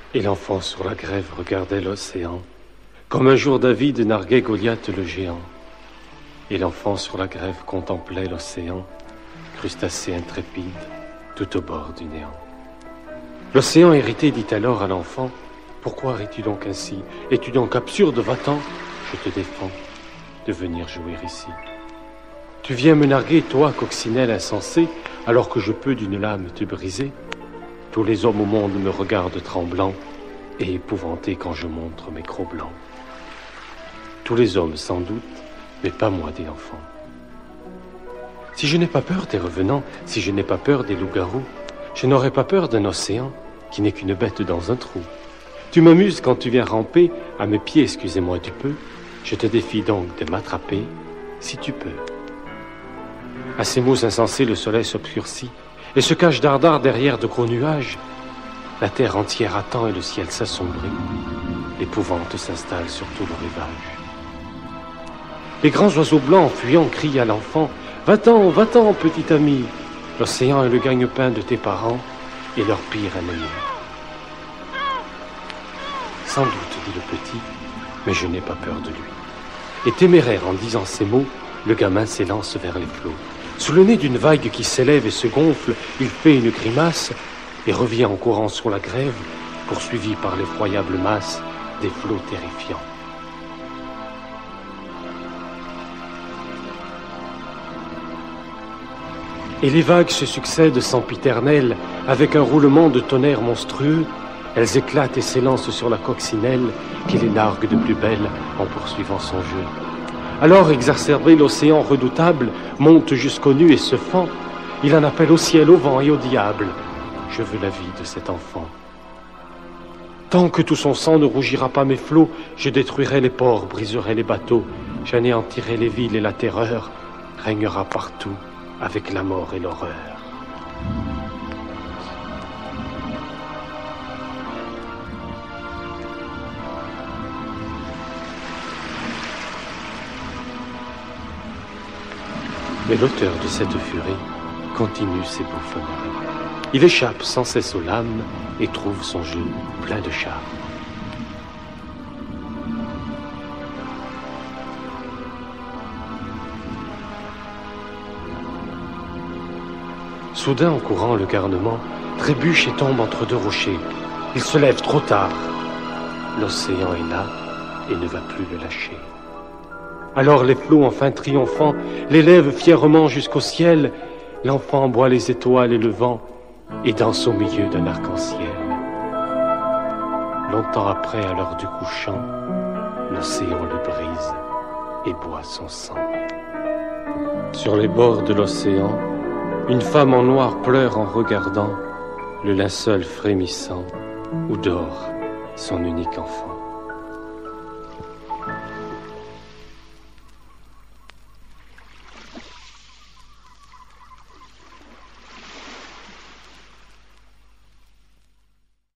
Et l'enfant sur la grève regardait l'océan, comme un jour David narguait Goliath le géant. Et l'enfant sur la grève contemplait l'océan, crustacé intrépide, tout au bord du néant. L'océan irrité dit alors à l'enfant, « Pourquoi ris-tu donc ainsi? Es-tu donc absurde? Va-t'en, je te défends de venir jouer ici. Tu viens me narguer, toi, coccinelle insensé, alors que je peux d'une lame te briser. Tous les hommes au monde me regardent tremblant et épouvantés quand je montre mes crocs blancs. Tous les hommes, sans doute, mais pas moi, dit l'enfant. Si je n'ai pas peur des revenants, si je n'ai pas peur des loups-garous, je n'aurai pas peur d'un océan qui n'est qu'une bête dans un trou. Tu m'amuses quand tu viens ramper à mes pieds, excusez-moi du peu. Je te défie donc de m'attraper, si tu peux. » À ces mots insensés, le soleil s'obscurcit et se cache dardard derrière de gros nuages. La terre entière attend et le ciel s'assombrit. L'épouvante s'installe sur tout le rivage. Les grands oiseaux blancs, en fuyant, crient à l'enfant, « Va-t'en, va-t'en, petit ami! L'océan est le gagne-pain de tes parents et leur pire ennemi. » Sans doute, dit le petit, mais je n'ai pas peur de lui. Et téméraire en disant ces mots, le gamin s'élance vers les flots. Sous le nez d'une vague qui s'élève et se gonfle, il fait une grimace et revient en courant sur la grève, poursuivi par l'effroyable masse des flots terrifiants. Et les vagues se succèdent sempiternelles, avec un roulement de tonnerre monstrueux. Elles éclatent et s'élancent sur la coccinelle, qui les nargue de plus belle en poursuivant son jeu. Alors, exacerbé, l'océan redoutable monte jusqu'aux nues et se fend. Il en appelle au ciel, au vent et au diable. Je veux la vie de cet enfant. Tant que tout son sang ne rougira pas mes flots, je détruirai les ports, briserai les bateaux, j'anéantirai les villes et la terreur régnera partout avec la mort et l'horreur. Mais l'auteur de cette furie continue ses bouffonneries. Il échappe sans cesse aux lames et trouve son jeu plein de charme. Soudain, en courant, le garnement trébuche et tombe entre deux rochers. Il se lève trop tard. L'océan est là et ne va plus le lâcher. Alors les flots, enfin triomphants, l'élèvent fièrement jusqu'au ciel. L'enfant boit les étoiles et le vent et danse au milieu d'un arc-en-ciel. Longtemps après, à l'heure du couchant, l'océan le brise et boit son sang. Sur les bords de l'océan, une femme en noir pleure en regardant le linceul frémissant où dort son unique enfant.